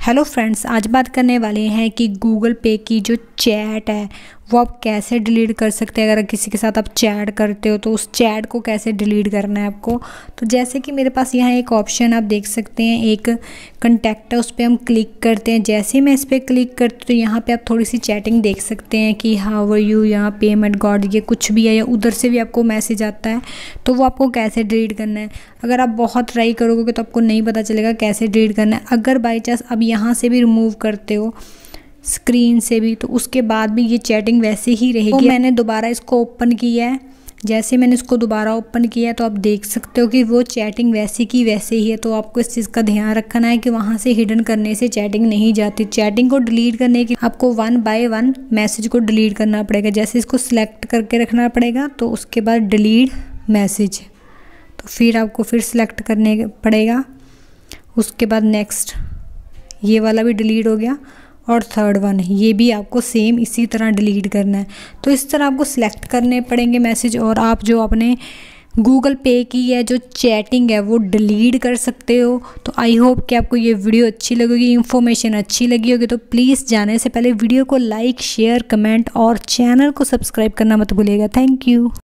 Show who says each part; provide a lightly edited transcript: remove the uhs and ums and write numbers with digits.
Speaker 1: Hello friends, आज बात करने वाले हैं कि गूगल पे की जो चैट है वो आप कैसे डिलीट कर सकते हैं। अगर किसी के साथ आप चैट करते हो तो उस चैट को कैसे डिलीट करना है आपको। तो जैसे कि मेरे पास यहाँ एक ऑप्शन आप देख सकते हैं, एक कॉन्टैक्ट है, उस पर हम क्लिक करते हैं। जैसे ही मैं इस पर क्लिक करती हूँ तो यहाँ पे आप थोड़ी सी चैटिंग देख सकते हैं कि हाउ आर यू, यहाँ पेमेंट गॉड, ये कुछ भी है, या उधर से भी आपको मैसेज आता है। तो वो आपको कैसे डिलीट करना है, अगर आप बहुत ट्राई करोगे तो आपको नहीं पता चलेगा कैसे डिलीट करना है। अगर बाई चांस अब यहाँ से भी रिमूव करते हो स्क्रीन से भी, तो उसके बाद भी ये चैटिंग वैसे ही रहेगी। तो मैंने दोबारा इसको ओपन किया है। जैसे मैंने इसको दोबारा ओपन किया है तो आप देख सकते हो कि वो चैटिंग वैसे की वैसे ही है। तो आपको इस चीज़ का ध्यान रखना है कि वहाँ से हिडन करने से चैटिंग नहीं जाती। चैटिंग को डिलीट करने की आपको 1 बाय 1 मैसेज को डिलीट करना पड़ेगा। जैसे इसको सिलेक्ट करके रखना पड़ेगा, तो उसके बाद डिलीट मैसेज, तो फिर आपको फिर सिलेक्ट करने पड़ेगा। उसके बाद नेक्स्ट, ये वाला भी डिलीट हो गया, और थर्ड वन ये भी आपको सेम इसी तरह डिलीट करना है। तो इस तरह आपको सिलेक्ट करने पड़ेंगे मैसेज, और आप जो अपने गूगल पे की है जो चैटिंग है वो डिलीट कर सकते हो। तो आई होप कि आपको ये वीडियो अच्छी लगेगी, इन्फॉर्मेशन अच्छी लगी होगी। तो प्लीज़ जाने से पहले वीडियो को लाइक, शेयर, कमेंट और चैनल को सब्सक्राइब करना मत भूलिएगा। Thank you.